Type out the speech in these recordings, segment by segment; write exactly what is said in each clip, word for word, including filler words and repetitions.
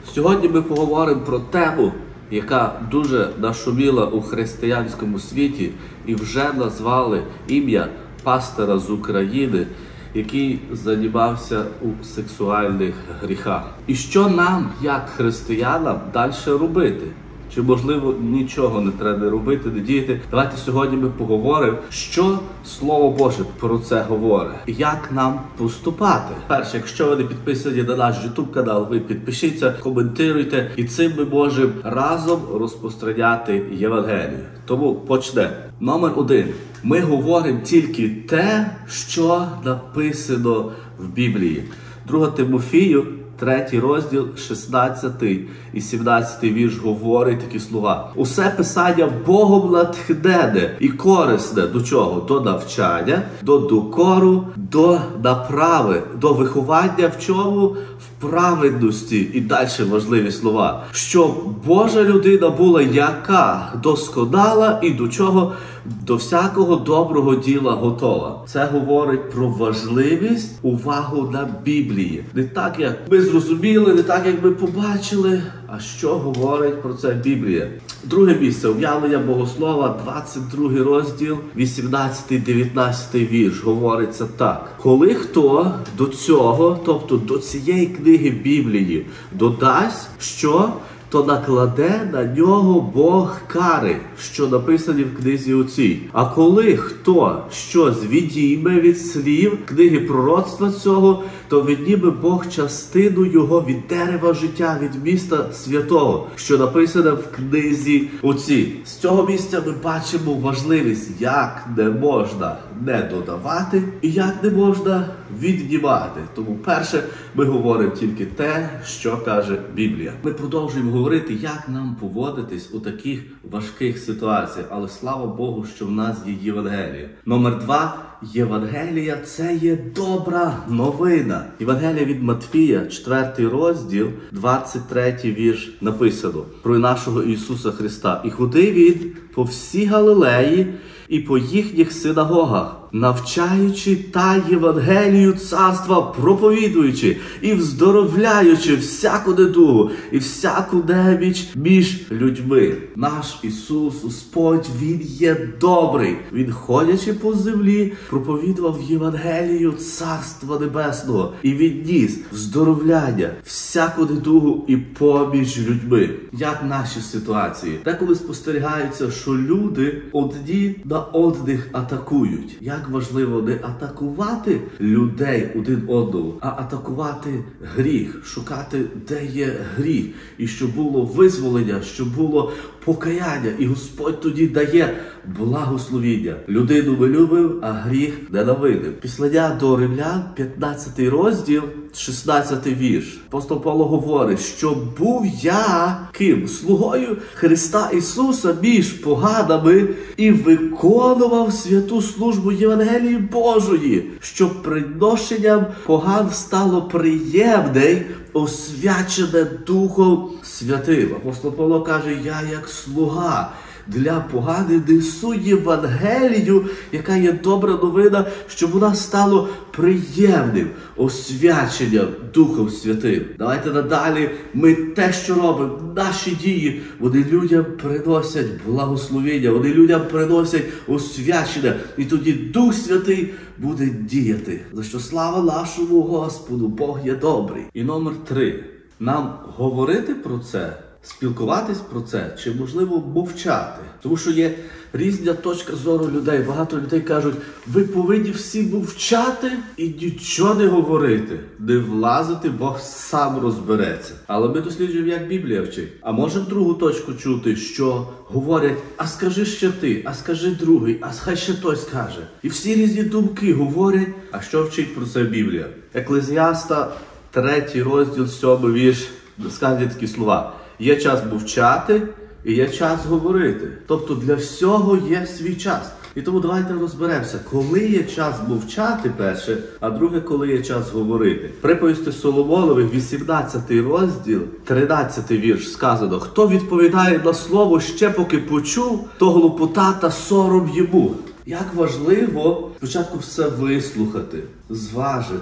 Сьогодні ми поговоримо про тему, яка дуже нашуміла у християнському світі і вже назвали ім'я пастора з України, який займався у сексуальних гріхах. І що нам, як християнам, далі робити? Чи, можливо, нічого не треба робити, не діяти? Давайте сьогодні ми поговоримо, що Слово Боже про це говорить. І як нам поступати. Перше, якщо ви не підписані на наш ютуб канал, ви підпишіться, коментуйте. І цим ми можемо разом розпространяти Євангелію. Тому почнемо. Номер один. Ми говоримо тільки те, що написано в Біблії. Друга Тимофію, третій розділ, шістнадцятий і сімнадцятий вірш говорить такі слова. Усе писання Богом натхнене і корисне до чого? До навчання, до докору, до направи, до виховання в чому? В праведності. І далі важливі слова. Щоб Божа людина була яка? Досконала і до чого? До всякого доброго діла готова. Це говорить про важливість, увагу на Біблії. Не так, як ми зрозуміли, не так, як ми побачили, а що говорить про це Біблія. Друге місце, об'явлення Богослова, двадцять другий розділ, вісімнадцятий дев'ятнадцятий вірш, говориться так. Коли хто до цього, тобто до цієї книги Біблії, додасть, що то накладе на нього Бог кари, що написані в книзі оцій. А коли хто щось відійме від слів книги пророцтва цього, то відніме Бог частину його від дерева життя, від міста святого, що написано в книзі оцій. З цього місця ми бачимо важливість, як не можна не додавати і як не можна віднімати. Тому перше, ми говоримо тільки те, що каже Біблія. Ми продовжуємо говорити, як нам поводитись у таких важких ситуаціях. Але слава Богу, що в нас є Євангелія. Номер два. Євангелія – це є добра новина. Євангелія від Матвія, четвертий розділ, двадцять третій вірш написано про нашого Ісуса Христа. І ходив Він по всій Галилеї і по їхніх синагогах, навчаючи та Євангелію царства проповідуючи і вздоровляючи всяку недугу і всяку неміч між людьми. Наш Ісус, Господь, Він є добрий. Він, ходячи по землі, проповідував Євангелію царства небесного. І Він ніс вздоровляння, всяку недугу і поміж людьми. Як наші ситуації? Деколи спостерігається, що люди одні на одних атакують. Як важливо не атакувати людей один одного, а атакувати гріх, шукати, де є гріх, і щоб було визволення, щоб було покаяння. І Господь тоді дає благословіння. Людину ми любимо, а гріх ненавидимо. Післання до Римлян, п'ятнадцятий розділ, шістнадцятий вірш. Апостол Павло говорить, що був я ким? Слугою Христа Ісуса між поганами і виконував святу службу Євангелії Божої, щоб приношенням поган стало приємне, освячене Духом Святим. Апостол Павло каже, я як слуга для поганих несу Євангелію, яка є добра новина, щоб вона стала приємним освяченням Духом Святим. Давайте надалі ми те, що робимо, наші дії, вони людям приносять благословення, вони людям приносять освячення, і тоді Дух Святий буде діяти. За що слава нашому Господу, Бог є добрий. І номер три. Нам говорити про це, спілкуватись про це, чи, можливо, мовчати. Тому що є різна точка зору людей. Багато людей кажуть, ви повинні всі мовчати і нічого не говорити. Не влазити, Бог сам розбереться. Але ми досліджуємо, як Біблія вчить. А можемо другу точку чути, що говорять, а скажи ще ти, а скажи другий, а хай ще той скаже. І всі різні думки говорять, а що вчить про це Біблія? Еклезіаста, третій розділ, сьомий вірш, сказані такі слова. Є час мовчати і є час говорити. Тобто для всього є свій час. І тому давайте розберемося, коли є час мовчати перше, а друге, коли є час говорити. Приповісти Соломонових, вісімнадцятий розділ, тринадцятий вірш сказано, хто відповідає на слово ще поки почув, то глупота та сором йому. Як важливо спочатку все вислухати, зважити,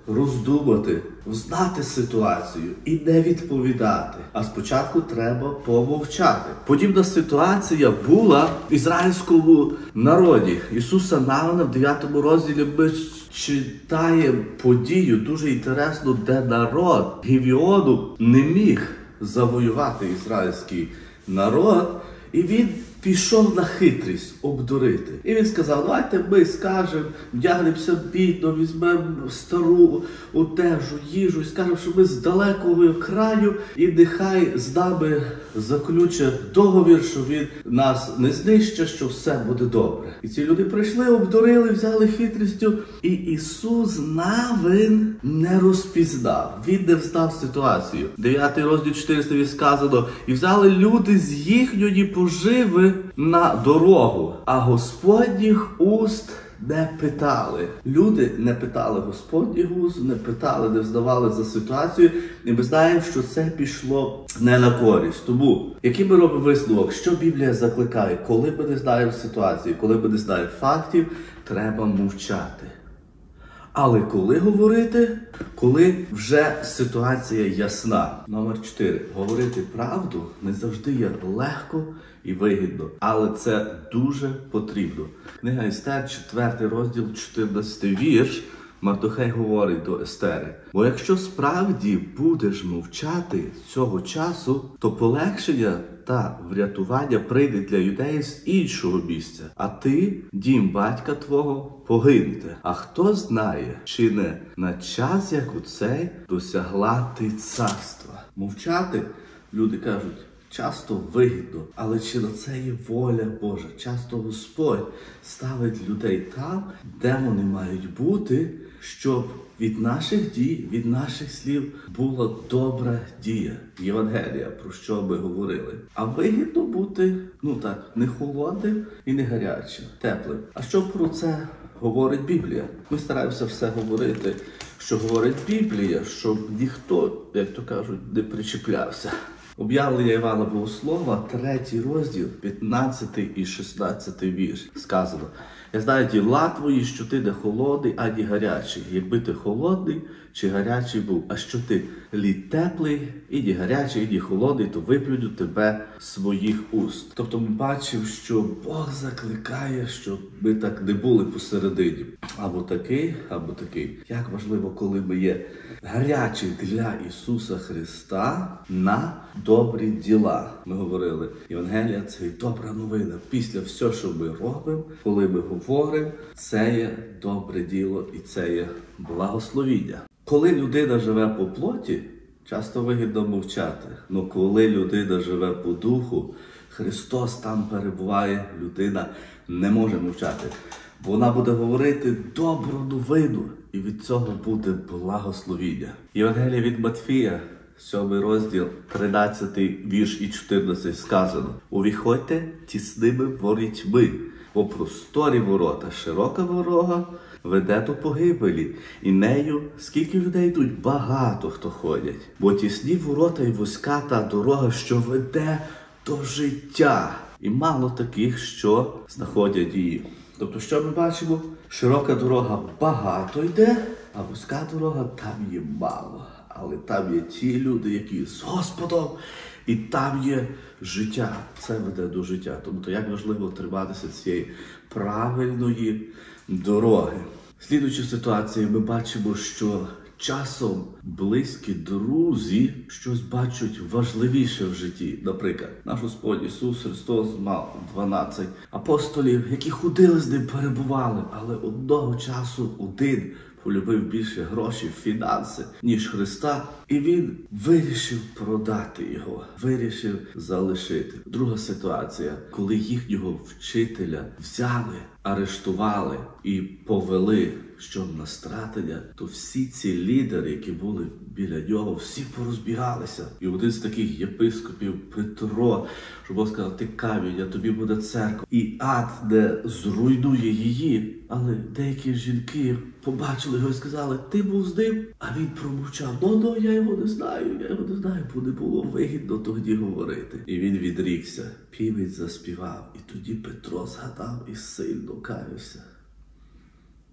роздумати, взнати ситуацію і не відповідати. А спочатку треба помовчати. Подібна ситуація була в ізраїльському народі. Ісуса Навина в дев'ятому розділі ми читаємо подію дуже інтересну, де народ Гівіону не міг завоювати ізраїльський народ, і він пішов на хитрість обдурити. І він сказав: давайте ми скажемо, вдягнемося бідно, візьмемо стару одежу, їжу і скажемо, що ми з далекого краю, і нехай з нами заключить договір, що він нас не знищить, що все буде добре. І ці люди прийшли, обдурили, взяли хитрістю, і Ісус Навин не розпізнав. Він не взнав ситуацію. дев'ятий розділ чотириста сказано: і взяли люди з їхньої поживи на дорогу, а Господніх уст не питали. Люди не питали Господніх уст, не питали, не взнавали за ситуацію, і ми знаємо, що це пішло не на користь. Тому, який ми робимо висновок, що Біблія закликає, коли ми не знаємо ситуації, коли ми не знаємо фактів, треба мовчати. Але коли говорити? Коли вже ситуація ясна. Номер чотири. Говорити правду не завжди є легко і вигідно, але це дуже потрібно. Книга Естер, четвертий розділ, чотирнадцятий вірш. Мардохей говорить до Естери: бо якщо справді будеш мовчати цього часу, то полегшення та врятування прийде для юдеїв з іншого місця, а ти, дім батька твого, погинете. А хто знає, чи не на час, як оцей, досягла ти царства. Мовчати, люди кажуть, часто вигідно, але чи на це є воля Божа? Часто Господь ставить людей там, де вони мають бути, щоб від наших дій, від наших слів була добра дія. Євангелія, про що ми говорили. А вигідно бути, ну так, не холодним і не гарячим, теплим. А що про це говорить Біблія? Ми стараємося все говорити, що говорить Біблія, щоб ніхто, як то кажуть, не причіплявся. Об'явлення Івана Богослова, третій розділ, п'ятнадцятий і шістнадцятий вірш. Сказано: я знаю діла твої, що ти не холодний, ані гарячий. Якби ти холодний чи гарячий був, а що ти лід теплий, і ні гарячий, і ні холодний, то виплюню тебе з своїх уст. Тобто ми бачимо, що Бог закликає, щоб ми так не були посередині. Або такий, або такий. Як важливо, коли ми є гарячі для Ісуса Христа на добрі діла. Ми говорили, Євангелія – це і добра новина. Після всього, що ми робимо, коли ми говоримо, це є добре діло і це є благословіння. Коли людина живе по плоті, часто вигідно мовчати. Но коли людина живе по духу, Христос там перебуває, людина не може мовчати. Бо вона буде говорити добру новину, і від цього буде благословіння. Євангелія від Матфія, сьомий розділ, тринадцятий вірш і чотирнадцятий сказано: увіходьте тісними ворітьми, бо просторі ворота, широка дорога веде до погибелі, і нею скільки людей йдуть, багато хто ходять. Бо тісні ворота і вузька та дорога, що веде до життя, і мало таких, що знаходять її. Тобто, що ми бачимо? Широка дорога багато йде, а вузька дорога там є мало. Але там є ті люди, які з Господом, і там є життя. Це веде до життя. Тобто, як важливо триматися цієї правильної дороги. В слідуючій ситуації ми бачимо, що часом близькі друзі щось бачать важливіше в житті. Наприклад, наш Господь Ісус Христос мав дванадцять апостолів, які ходили з ним, перебували, але одного часу один полюбив більше грошей, фінанси, ніж Христа, і він вирішив продати його, вирішив залишити. Друга ситуація, коли їхнього вчителя взяли, арештували і повели, що на стратення, то всі ці лідери, які були біля нього, всі порозбігалися. І один з таких єпископів, Петро, що Бог сказав: ти камінь, а тобі буде церква. І ад не зруйнує її. Але деякі жінки побачили його і сказали: ти був з ним? А він промовчав: ну, ну, я його не знаю, я його не знаю, бо не було вигідно тоді говорити. І він відрікся. Півень заспівав. І тоді Петро згадав і сильно каявся.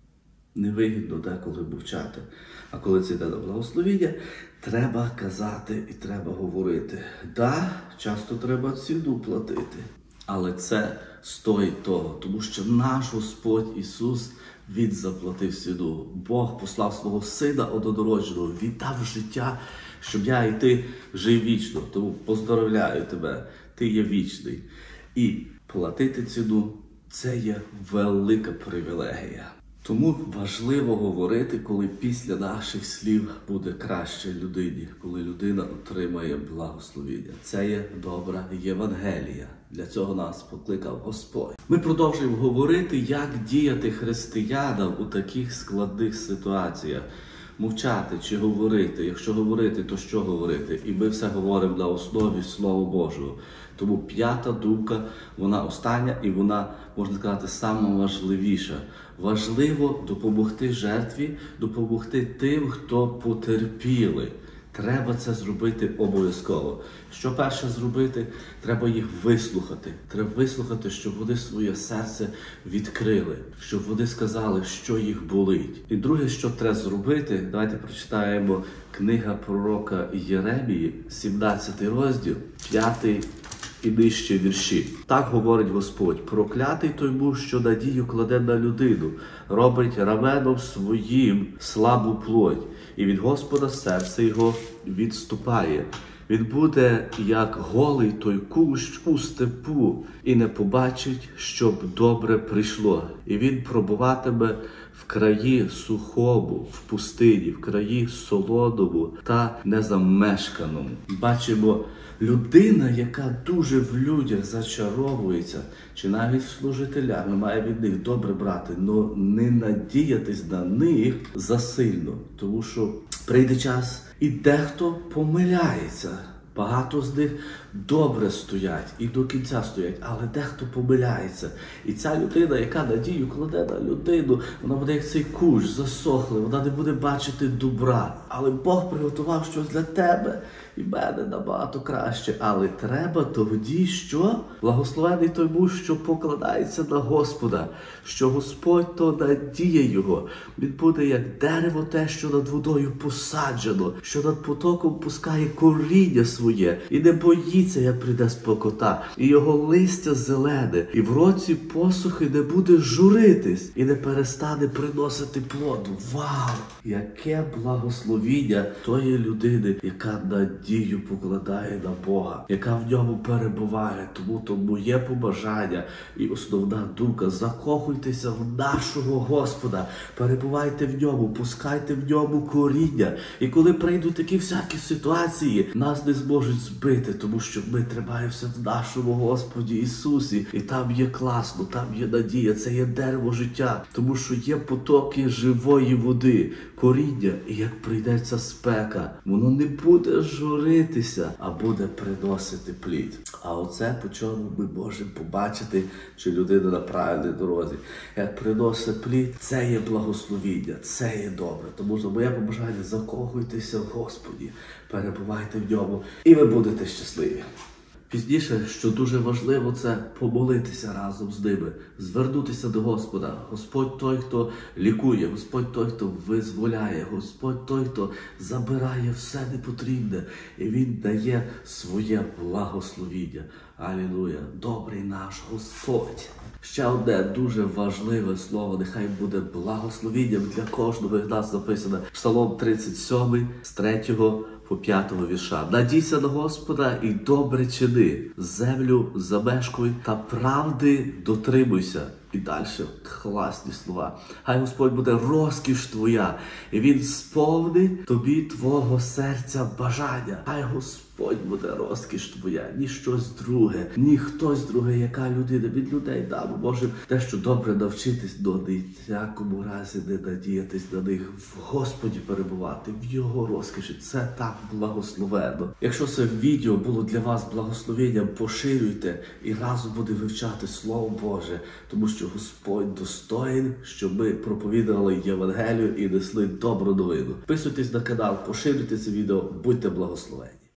невигідно деколи мовчати. А коли це йде на благословіння, треба казати і треба говорити. Да, часто треба ціну платити, але це стоїть того, тому що наш Господь Ісус, Він заплатив ціну. Бог послав свого Сина однородженого, віддав життя, щоб я і ти жив вічно. Тому поздоровляю тебе, ти є вічний. І платити ціну – це є велика привілегія. Тому важливо говорити, коли після наших слів буде краще людині, коли людина отримає благословіння. Це є добра Євангелія. Для цього нас покликав Господь. Ми продовжуємо говорити, як діяти християнам у таких складних ситуаціях. Мовчати чи говорити. Якщо говорити, то що говорити? І ми все говоримо на основі Слова Божого. Тому п'ята думка, вона остання і вона, можна сказати, сама важливіша. Важливо допомогти жертві, допомогти тим, хто потерпіли. Треба це зробити обов'язково. Що перше зробити? Треба їх вислухати. Треба вислухати, щоб вони своє серце відкрили, щоб вони сказали, що їх болить. І друге, що треба зробити, давайте прочитаємо книга пророка Єремії, сімнадцятий розділ, п'ятий і нижче вірші. Так говорить Господь: проклятий той муж, що надію кладе на людину, робить раменом своїм слабу плоть, і від Господа серце його відступає. Він буде, як голий той кущ у степу, і не побачить, щоб добре прийшло. І він пробуватиме в краї сухому, в пустині, в краї солодому та незамешканому. Бачимо, людина, яка дуже в людях зачаровується, чи навіть служителями, має від них добре брати, але не надіятись на них засильно, тому що прийде час, і дехто помиляється. Багато з них добре стоять і до кінця стоять, але дехто помиляється. І ця людина, яка надію кладе на людину, вона буде як цей кущ, засохлий, вона не буде бачити добра. Але Бог приготував щось для тебе і мене набагато краще. Але треба тоді, що? Благословений той муж, що покладається на Господа, що Господь то надіє його. Він буде як дерево те, що над водою посаджено, що над потоком пускає коріння своє і не боїться, як прийде спекота, і його листя зелене, і в році посухи не буде журитись, і не перестане приносити плоду. Вау! Яке благословіння тої людини, яка надію покладає на Бога, яка в ньому перебуває. Тому то моє побажання і основна думка: закохуйтеся в нашого Господа, перебувайте в ньому, пускайте в ньому коріння. І коли прийдуть такі всякі ситуації, нас не зможуть збити, тому що ми тримаємося в нашому Господі Ісусі. І там є класно, там є надія, це є дерево життя, тому що є потоки живої води, коріння. І як прийдеться спека, воно не буде журитися, а буде приносити плід. А оце по чому ми можемо побачити, чи людина на правильній дорозі. Як приносить плід, це є благословіння, це є добре. Тому що моє побажання: закохуйтеся в Господі, перебувайте в ньому, і ви будете щасливі. Пізніше, що дуже важливо, це помолитися разом з ними, звернутися до Господа. Господь той, хто лікує, Господь той, хто визволяє, Господь той, хто забирає все непотрібне, і Він дає своє благословіння. Алілуя! Добрий наш Господь! Ще одне дуже важливе слово, нехай буде благословінням для кожного з нас записане. Псалом тридцять сьомий, з третього по п'ятого вірша. Надійся на Господа і добре чини, землю замешкуй та правди дотримуйся. І далі класні слова. Хай Господь буде розкіш твоя, і Він сповнить тобі твого серця бажання. Хай Господь буде розкіш твоя, ні щось друге, ні хтось друге, яка людина. Від людей, да, ми можемо дещо добре навчитись, но ні в якому разі не надіятись на них, в Господі перебувати, в Його розкіші. Це так благословенно. Якщо це відео було для вас благословенням, поширюйте і разом буде вивчати Слово Боже, тому що що Господь достоїн, щоб ми проповідували Євангелію і несли добру новину. Підписуйтесь на канал, поширюйте це відео, будьте благословені.